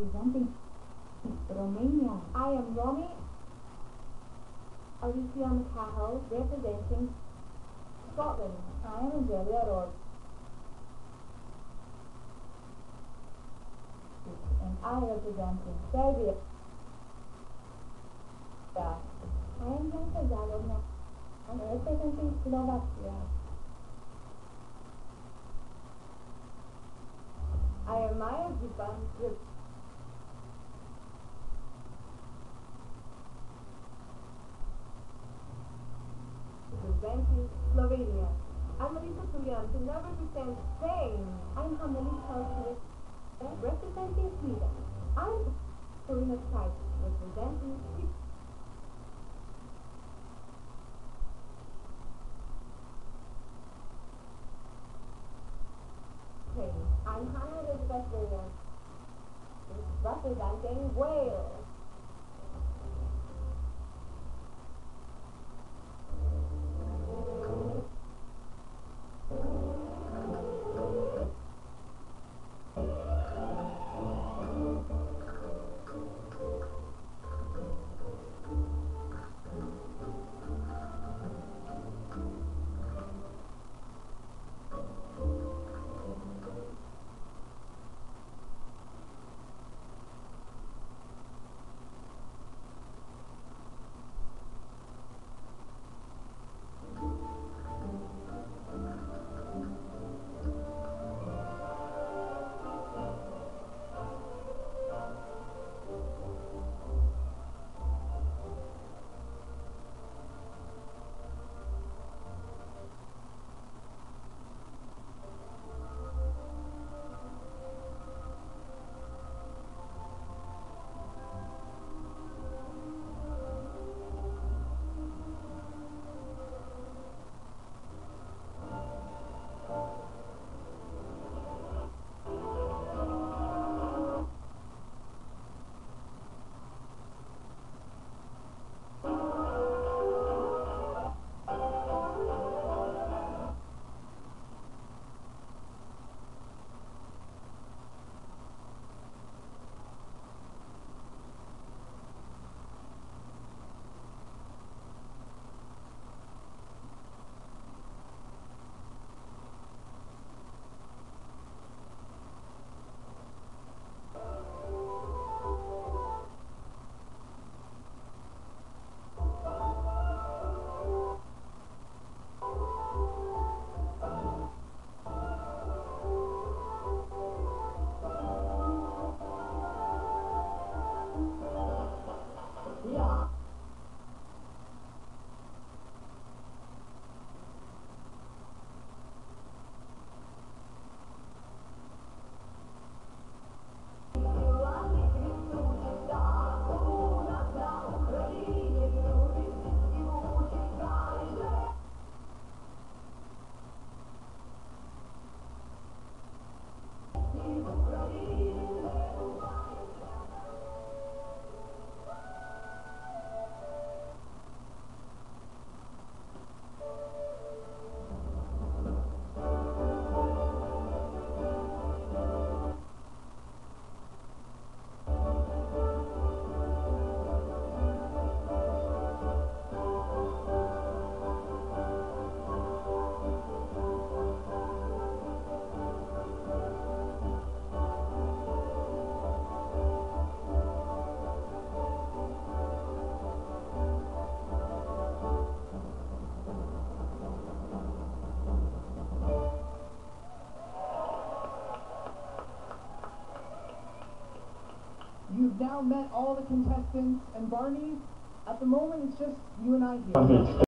representing Romania. I am Romy Alicia McCahill, representing Scotland. I am Angelia Rourke. And I representing Serbia. I am Janka Zalovna, representing Slovakia. I am Maya Zipan, representing Slovenia. I'm Melissa Tulian, who now represents Spain. I'm Hameli Kalsner, representing Sweden. I'm Karina Price, representing Ukraine. I'm Hannah Elizabeth Williams, representing Wales. You've now met all the contestants, and Barney, at the moment it's just you and I here.